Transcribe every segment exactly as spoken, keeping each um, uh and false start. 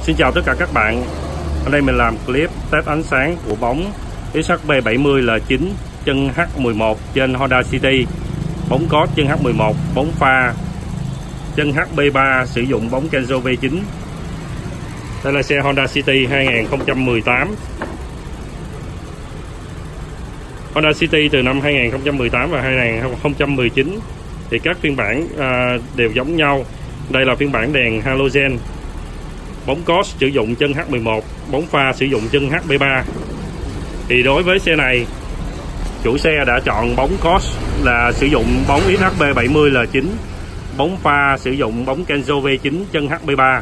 Xin chào tất cả các bạn. Hôm nay mình làm clip test ánh sáng của bóng ích hát bê bảy mươi L chín chân H mười một trên Honda City. Bóng cốt chân H mười một, bóng pha chân H B ba, sử dụng bóng Kenzo V chín. Đây là xe Honda City hai nghìn không trăm mười tám. Honda City từ năm hai nghìn không trăm mười tám và hai nghìn không trăm mười chín thì các phiên bản à, đều giống nhau. Đây là phiên bản đèn halogen. Bóng cốt sử dụng chân H mười một, bóng pha sử dụng chân H B ba. Thì đối với xe này, chủ xe đã chọn bóng cốt là sử dụng bóng ích hát bê bảy mươi L chín, bóng pha sử dụng bóng Kenzo V chín chân H B ba.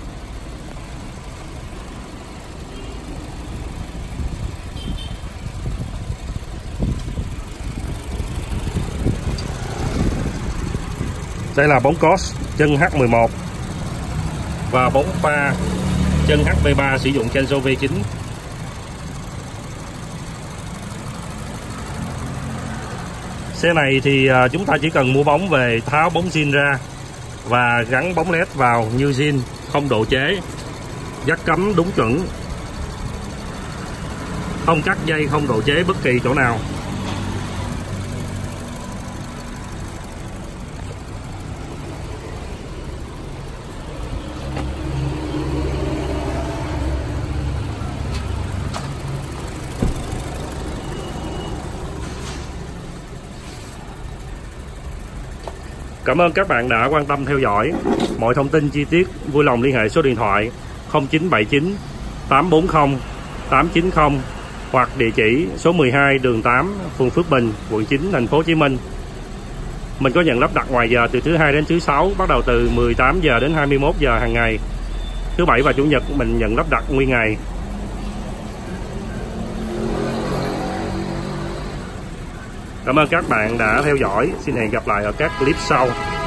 Đây là bóng cốt chân H mười một và bóng pha chân H B ba sử dụng Kenzo V chín. Xe này thì chúng ta chỉ cần mua bóng về, tháo bóng zin ra và gắn bóng led vào như zin, không độ chế, dắt cắm đúng chuẩn, không cắt dây, không độ chế bất kỳ chỗ nào. Cảm ơn các bạn đã quan tâm theo dõi. Mọi thông tin chi tiết vui lòng liên hệ số điện thoại không chín bảy chín tám bốn không tám chín không hoặc địa chỉ số mười hai đường tám, phường Phước Bình, quận chín, thành phố Hồ Chí Minh. Mình có nhận lắp đặt ngoài giờ từ thứ hai đến thứ sáu, bắt đầu từ mười tám giờ đến hai mươi mốt giờ hàng ngày. Thứ bảy và chủ nhật mình nhận lắp đặt nguyên ngày. Cảm ơn các bạn đã theo dõi. Xin hẹn gặp lại ở các clip sau.